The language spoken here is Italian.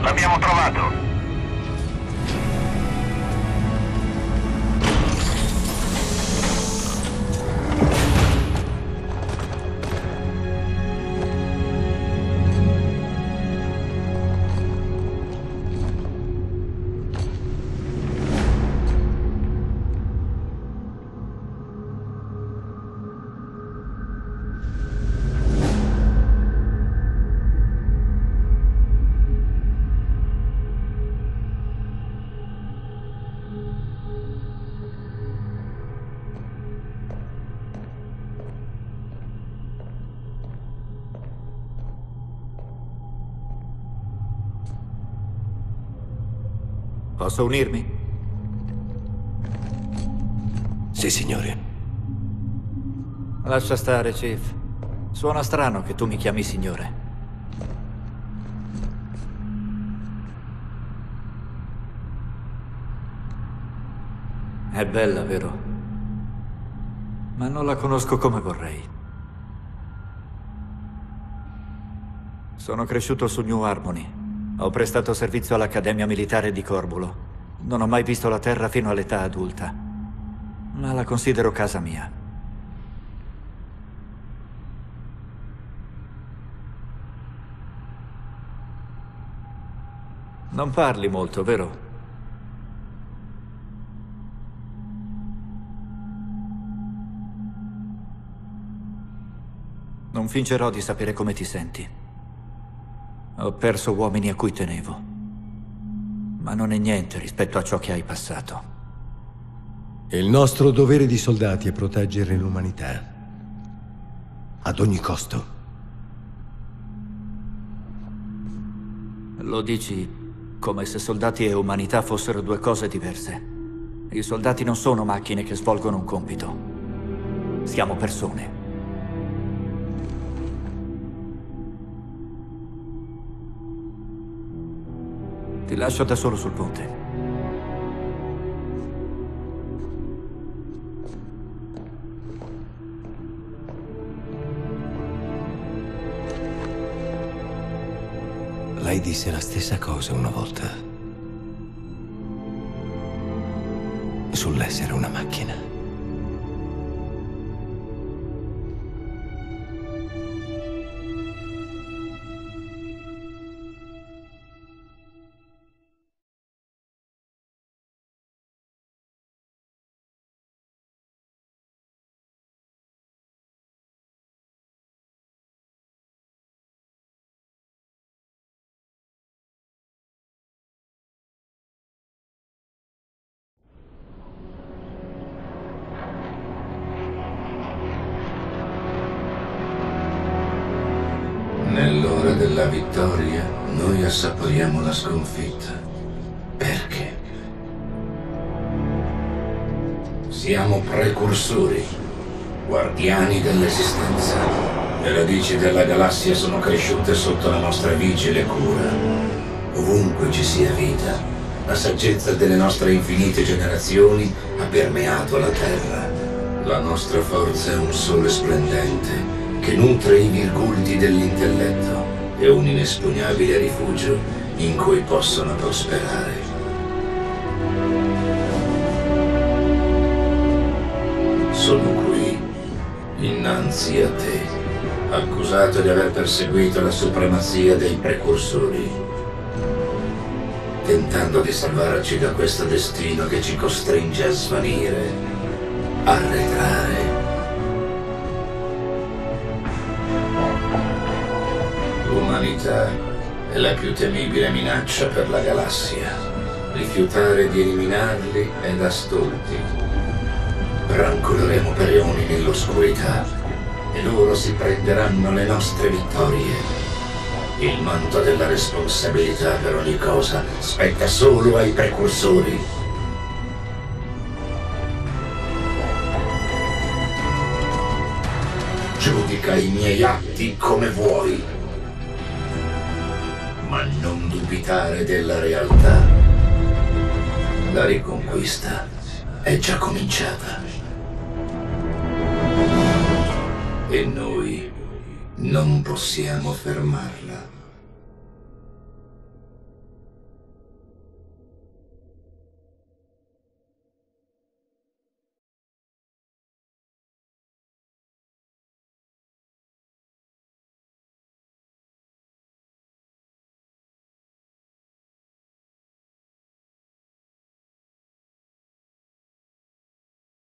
L'abbiamo trovato. Posso unirmi? Sì, signore. Lascia stare, Chief. Suona strano che tu mi chiami signore. È bella, vero? Ma non la conosco come vorrei. Sono cresciuto su New Harmony. Ho prestato servizio all'Accademia Militare di Corbulo. Non ho mai visto la terra fino all'età adulta, ma la considero casa mia. Non parli molto, vero? Non fingerò di sapere come ti senti. Ho perso uomini a cui tenevo, ma non è niente rispetto a ciò che hai passato. Il nostro dovere di soldati è proteggere l'umanità. Ad ogni costo. Lo dici come se soldati e umanità fossero due cose diverse. I soldati non sono macchine che svolgono un compito. Siamo persone. Ti lascio da solo sul ponte. Lei disse la stessa cosa una volta. Sull'essere una macchina. Nell'ora della vittoria, noi assaporiamo la sconfitta. Perché? Siamo precursori, guardiani dell'esistenza. Le radici della galassia sono cresciute sotto la nostra vigile cura. Ovunque ci sia vita, la saggezza delle nostre infinite generazioni ha permeato la Terra. La nostra forza è un sole splendente che nutre i virgulti dell'intelletto e un inespugnabile rifugio in cui possono prosperare. Sono qui, innanzi a te, accusato di aver perseguito la supremazia dei precursori, tentando di salvarci da questo destino che ci costringe a svanire, arretrare. L'umanità è la più temibile minaccia per la galassia. Rifiutare di eliminarli è da stolti. Rancoleremo per eoni nell'oscurità e loro si prenderanno le nostre vittorie. Il manto della responsabilità per ogni cosa spetta solo ai precursori. Giudica i miei atti come vuoi, ma non dubitare della realtà. La riconquista è già cominciata. E noi non possiamo fermarla.